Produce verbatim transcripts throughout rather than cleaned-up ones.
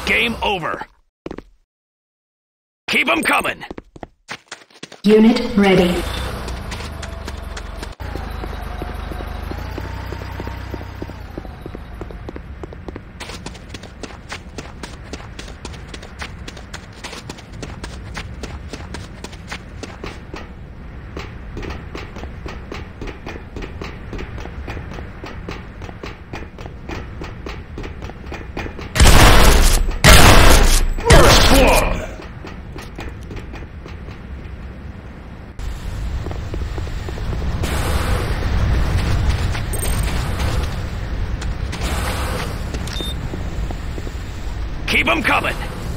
Game over. Keep 'em coming. Unit ready. Keep 'em coming.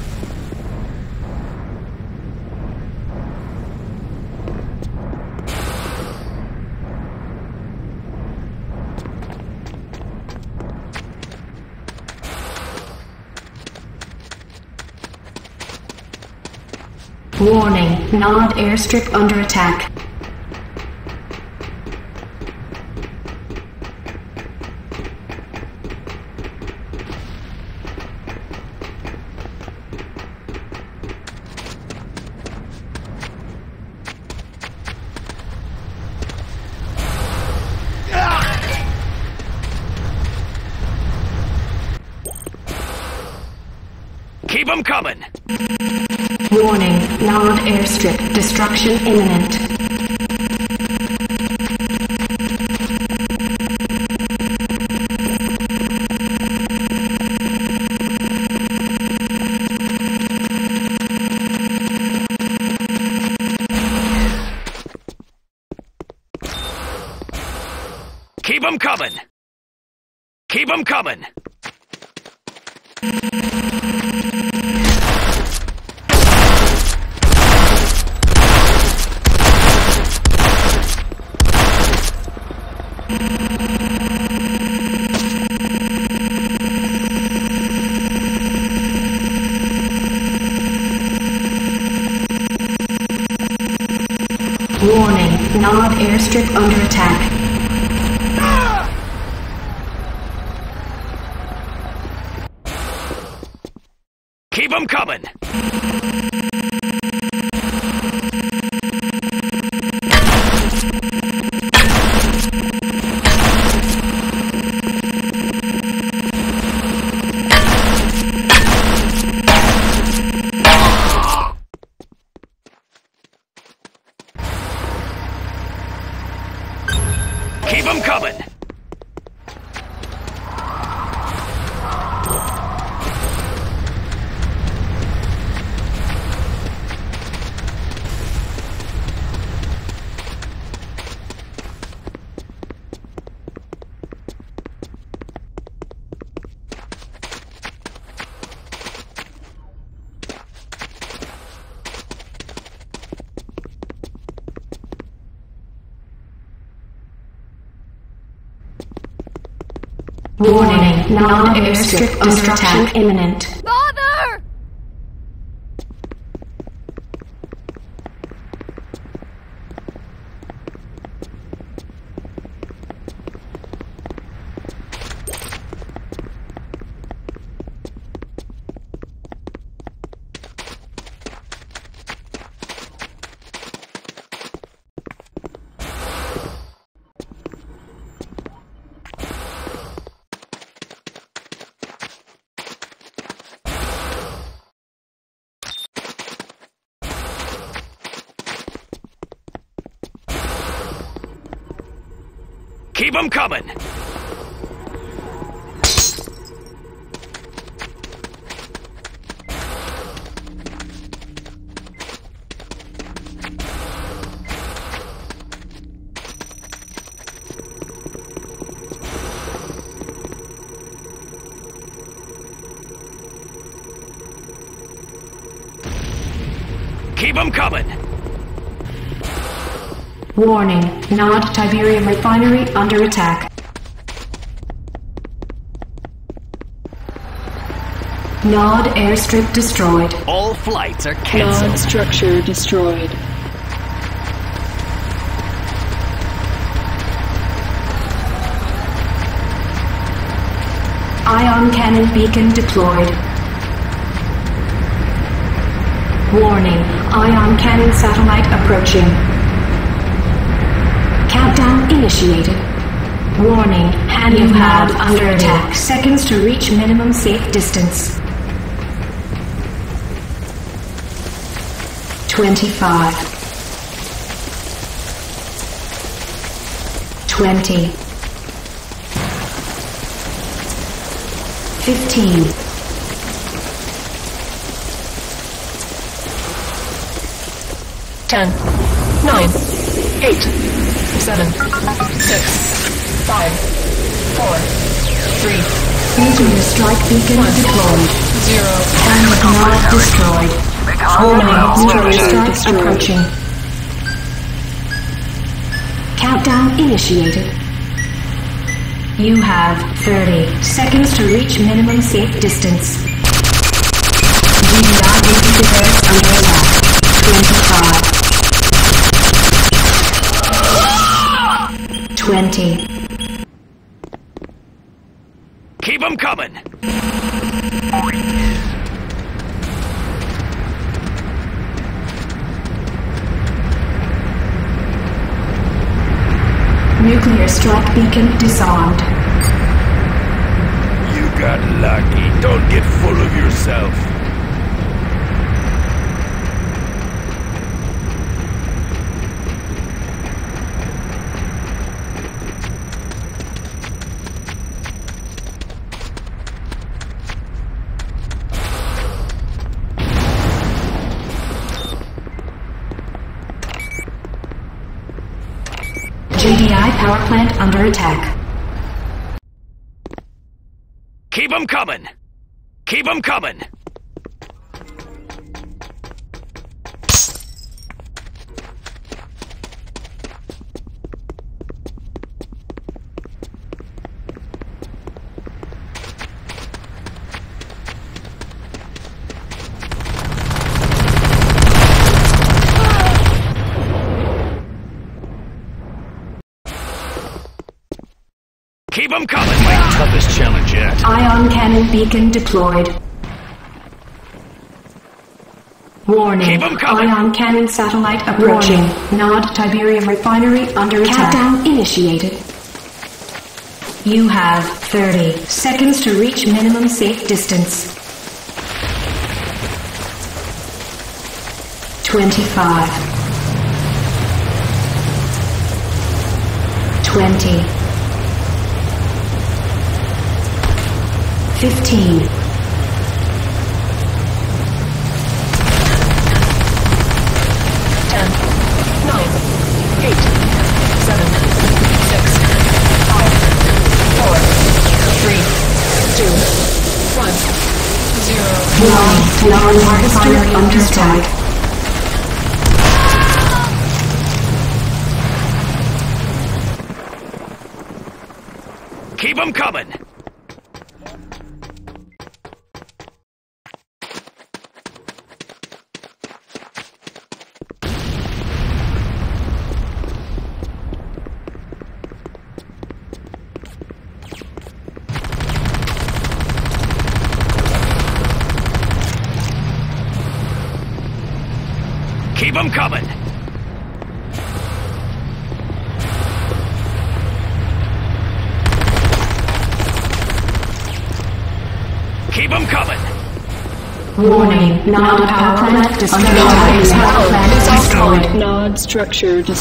Warning, Nod airstrip under attack. Keep 'em coming. Warning, Nod airstrip destruction imminent. Keep 'em coming. Keep 'em coming. Warning, Nod airstrip under attack. Keep 'em coming. Keep 'em coming. Warning, Nod airstrip under attack imminent. Father! Keep 'em coming. Keep 'em coming. Warning, Nod Tiberium refinery under attack. Nod airstrip destroyed. All flights are cancelled. Nod structure destroyed. Ion cannon beacon deployed. Warning, ion cannon satellite approaching. Countdown initiated. Warning, hand pad under attack. Seconds to reach minimum safe distance. Twenty-five. Twenty. Fifteen. Ten. Nine. Eight. Seven. Six. Five. Four. Three. Meteor strike beacon One. deployed. Zero. Planet not destroyed. Warning, meteor strike destroyed. approaching. Countdown initiated. You have thirty seconds to reach minimum safe distance. G D I inhibitors under attack. twenty-five. Twenty. Keep them coming! Nuclear strike beacon disarmed. You got lucky. Don't get full of yourself. J D I power plant under attack. Keep them coming! Keep them coming! Keep them coming! My toughest challenge yet. Ion cannon beacon deployed. Warning, Keep 'em coming. ion cannon satellite approaching. Nod Tiberium refinery under attack. Countdown initiated. You have thirty seconds to reach minimum safe distance. Twenty-five. Twenty. Fifteen. Ten. Nine. Eight. Seven. Six. Five. Four. Three. Two. One. Zero. Warning, Nod refinery under attack. Keep them coming! Keep them coming! Keep them coming! Warning, Nod power plant destroyed. Power plant destroyed. Nod structure destroyed.